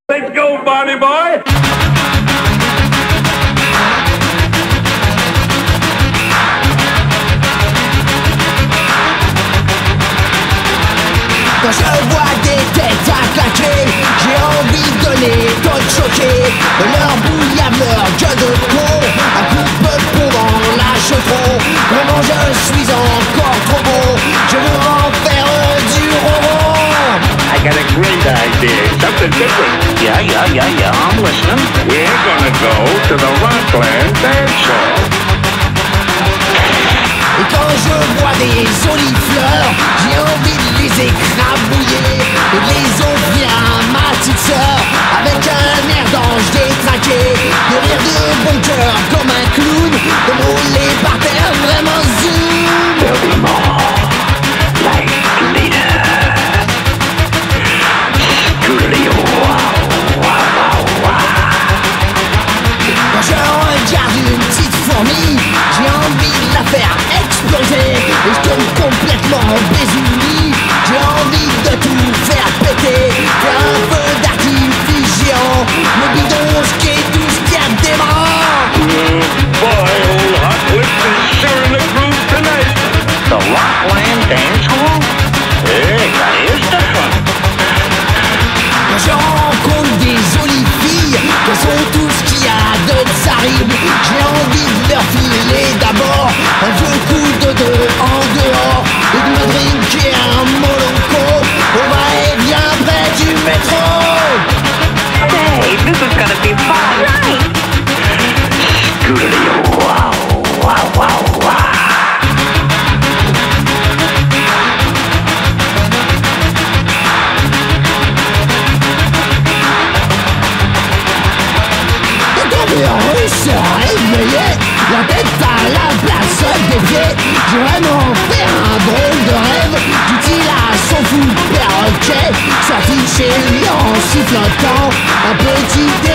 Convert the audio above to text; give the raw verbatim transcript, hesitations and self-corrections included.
Let's go, Bonnie boy! Quand je vois des têtes à claquer, j'ai envie de les toutes choquer, de leur bouillave, leur gueule de con, un coupe pour dans la chevron. Vraiment je suis encore trop bon, je veux en faire du ronron. I got a great idea, something different. Yeah, yeah, yeah, yeah, I'm listening. We're gonna go to the Rockland Dance Hall. Et quand je vois des jolies fleurs, j'ai envie de les écrabouiller et de les offrir à ma petite sœur. Avec un air d'ange détraqué, de rire de bon cœur comme un clown, de me rouler par terre vraiment zoom. There'll be more like later. Scootaloo, wow, wow, wow, wow. Quand je regarde une petite fourmi, j'ai envie de la faire exploser et je tombe complètement bésouli. J'ai envie de tout faire péter, faire un feu d'artifice géant, le bidon, ce qui est tout ce qu'il y a de dément. Oh boy, old Hot Lips is sure in the groove tonight. The Rockland Dance Hall? Hey, that is different. Quand je rencontre des jolies filles, qu'elles sont tout ce qu'il y a de tsarines, j'ai envie de leur filer d'abord un vieux coup de deux en dehors et de me drinker un molonco au va-et-vient près du métro. Say, this is gonna be fun. Right. Scootaloo, wow, wow, wow, wow. Tomber en rue, se réveiller, la tête à la place des pieds. J'ai vraiment fait un drôle de rêve, dit-il à son fou perroquet, sorti chez lui en sifflotant un petit